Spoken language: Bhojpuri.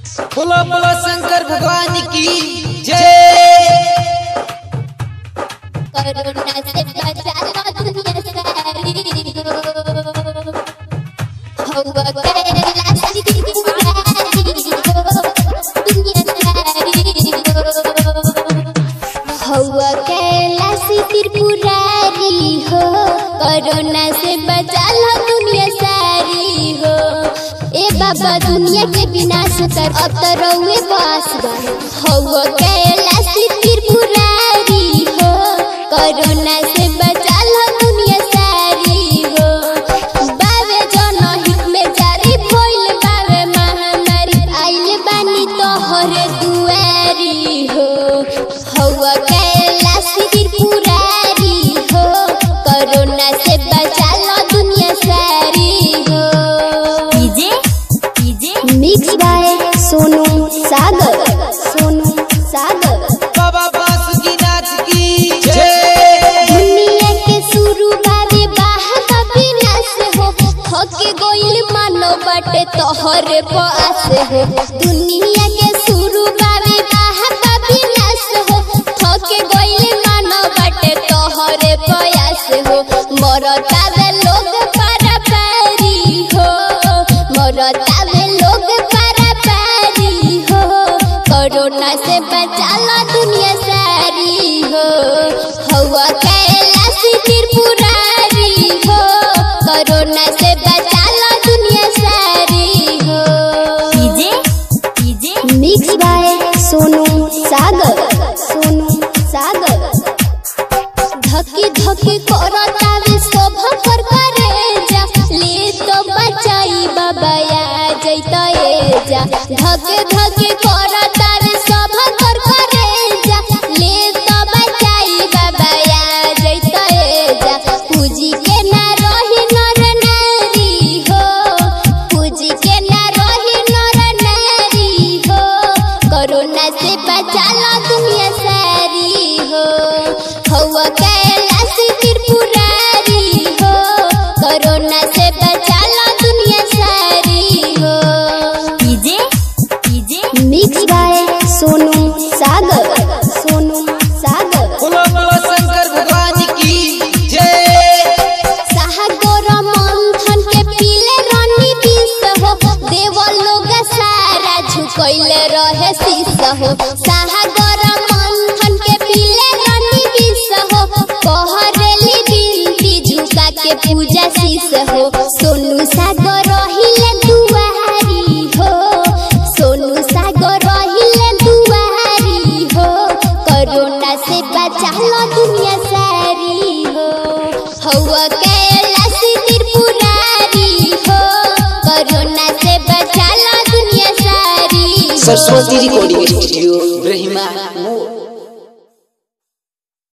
बोलो बोलो शंकर भगवान की जय। कोरोना से बचाना दुनिया सारी हो कैलाश त्रिपुरारी हो कैलाश त्रिपुरारी हो कोरोना से बचाना दुनिया सारी हो। ए बाबा दुनिया के विनाश कर अब तो रहुए बास हो कैलाश त्रिपुरारी हो कोरोना से बचाला दुनिया सारी हो। बावे जनहित में जारी भइल बावे महामारी आइल बानी तोहरे दुआरी हो कैलाश त्रिपुरारी हो कोरोना से बचाला दुनिया सारी हो। मिक्स बाय सोनू सागर बाबा बासुकीनाथ की जय। दुनिया के शुरू बावे बाहा विनाश हो थके गोइल मानो बाटे तोहरे पास हो। दुनिया के शुरू बावे बाहा विनाश हो थके गोइल मानो बाटे तोहरे पास हो। मरतावे लोग पारापारी हो मरतावे लोग पारापारी हो कोरोना से बचाला दुनिया सारी हो कैलाश त्रिपुरारी हो कोरोना से बचाला दुनिया सारी हो। मिक्स बाय सोनू सागर धकी धकी करतावे शोभ कर करे जा ले तो बचाई बाबा आ जैता ए जा। धके धके करतावे शोभ कर करे जा ले तो बचाई बाबा आ जैता ए जा। पूजी के ना रही नर नारी हो पूजी के ना रही नर नारी हो कोरोना से बचाला दुनिया सारी हो कैलाश त्रिपुरारी हो कोरोना से बचाला दुनिया सारी हो। मिक्स बाय सोनू सागर बोलो बोलो शंकर भगवान की जय। सागर मंथन के पीले रानी विष हो देवल लोग सारा झुकैले रहे शीश हो। सागर मंथन के पीले रानी विष हो कहरेली बिनती झुका के पूजा शीश हो। सोनू सागर रहिले दुआरी हो सोनू सागर रहिले दुआरी हो कोरोना से बचाला दुनिया सारी हो कैलाश त्रिपुरारी हो कोरोना से बचाला दुनिया सारी हो। Saraswati recording studio Brahma.